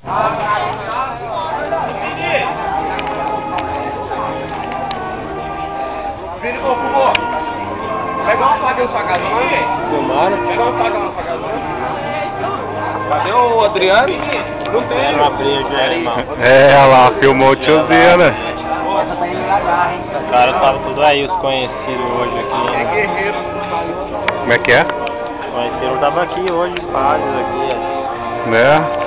Vini, ô, pega uma faca no facadão lá. Filmaram? Pega uma faca no facadão. Cadê o Adriano? Não tem. Era uma briga, irmão. É, olha lá, filmou o tiozinho, né? Os caras estavam tudo aí, os conhecidos hoje aqui. É guerreiro. Como é que é? Os conhecidos estavam aqui hoje, páginas aqui. Né?